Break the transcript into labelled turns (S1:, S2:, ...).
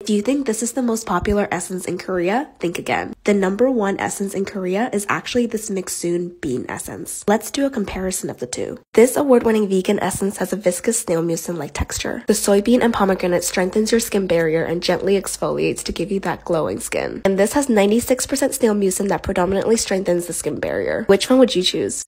S1: If you think this is the most popular essence in Korea, think again. The #1 essence in Korea is actually this MIXSOON Bean Essence. Let's do a comparison of the two. This award-winning vegan essence has a viscous snail mucin-like texture. The soybean and pomegranate strengthens your skin barrier and gently exfoliates to give you that glowing skin. And this has 96% snail mucin that predominantly strengthens the skin barrier. Which one would you choose?